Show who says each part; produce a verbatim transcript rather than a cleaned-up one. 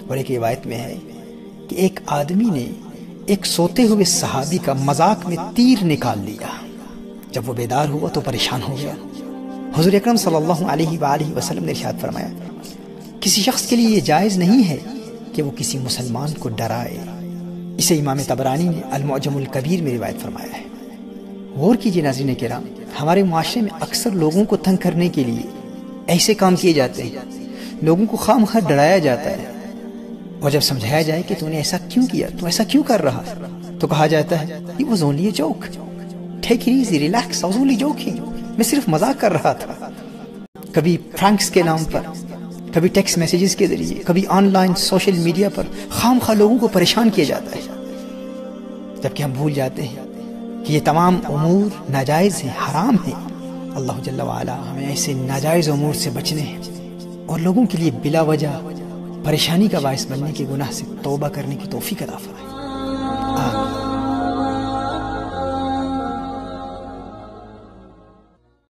Speaker 1: اور ایک روایت میں ہے کہ ایک آدمی نے ایک سوتے ہوئے صحابی کا مذاق میں تیر نکال لیا. جب وہ بیدار ہوا تو پریشان ہو گیا. حضور اکرم صلی اللہ علیہ وآلہ وسلم نے ارشاد فرمایا کسی شخص کے لیے یہ جائز نہیں ہے کہ وہ کسی مسلمان کو ڈرائے. اسے امام طبرانی نے المعجم الکبیر میں روایت فرمایا ہے. غور کیجیے ناظرین کرام، ہمارے معاشرے میں اکثر لوگوں کو تنگ کرنے کے لیے ایسے کام کیے جاتے ہیں، لوگوں کو خواہ مخواہ ڈرایا جاتا ہے، اور جب سمجھایا جائے کہ تو نے ایسا کیوں کیا، تو ایسا کیوں کر رہا، تو کہا جاتا ہے it was only a joke, take it easy, relax, I was only joking، میں صرف مذاق کر رہا تھا. کبھی فرینکس کے نام پر، کبھی ٹیکسٹ میسیجز کے ذریعے، کبھی آن لائن سوشل میڈیا پر خواہ مخواہ لوگوں کو پریشان کیا جاتا ہے، جبکہ ہم بھول جاتے ہیں کہ یہ تمام امور ناجائز ہیں، حرام ہیں. اللہ جل وعلا ہمیں ایسے ناجائز امور سے بچنے ہیں اور لوگوں کے لیے بلا وجہ پریشانی کا باعث بننے کے گناہ سے توبہ کرنے کی توفیق عطا فرمائے.